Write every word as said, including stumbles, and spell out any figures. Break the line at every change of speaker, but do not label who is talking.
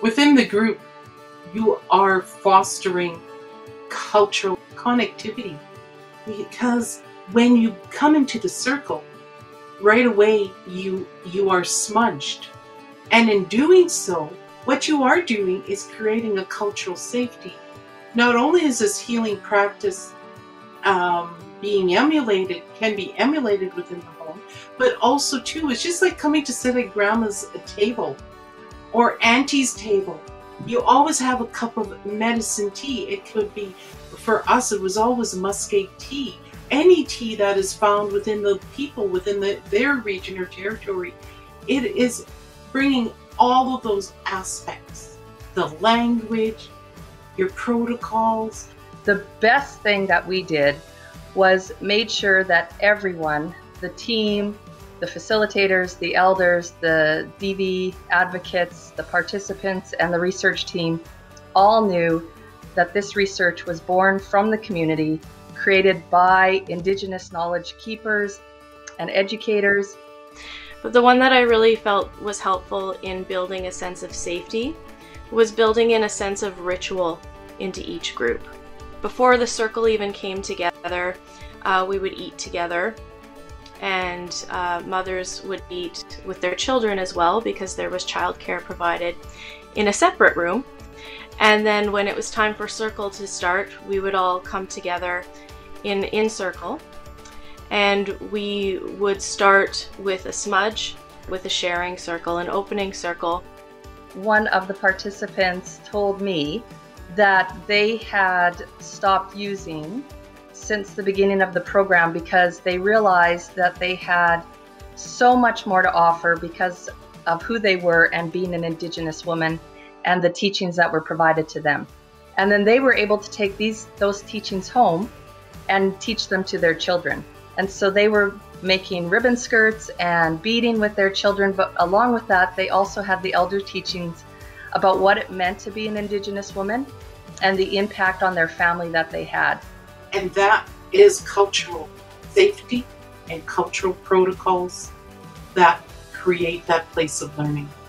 Within the group, you are fostering cultural connectivity, because when you come into the circle, right away you you are smudged, and in doing so, what you are doing is creating a cultural safety. Not only is this healing practice um, being emulated, can be emulated within the home, but also too, it's just like coming to sit at grandma's table or auntie's table. You always have a cup of medicine tea. It could be, for us, it was always muscade tea. Any tea that is found within the people, within the, their region or territory. It is bringing all of those aspects, the language, your protocols.
The best thing that we did was made sure that everyone, the team, the facilitators, the elders, the D V advocates, the participants, and the research team all knew that this research was born from the community, created by Indigenous knowledge keepers and educators.
But the one that I really felt was helpful in building a sense of safety was building in a sense of ritual into each group. Before the circle even came together, uh, we would eat together, and uh, mothers would eat with their children as well, because there was childcare provided in a separate room. And then when it was time for circle to start, we would all come together in in circle, and we would start with a smudge, with a sharing circle, an opening circle.
One of the participants told me that they had stopped using since the beginning of the program because they realized that they had so much more to offer because of who they were and being an Indigenous woman and the teachings that were provided to them. And then they were able to take these those teachings home and teach them to their children. And so they were making ribbon skirts and beading with their children, but along with that, they also had the elder teachings about what it meant to be an Indigenous woman and the impact on their family that they had.
And that is cultural safety and cultural protocols that create that place of learning.